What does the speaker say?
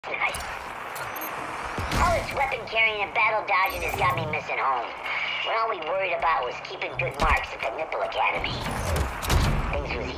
Nice. All this weapon carrying and battle dodging has got me missing home. When all we worried about was keeping good marks at the Nipple Academy. Things was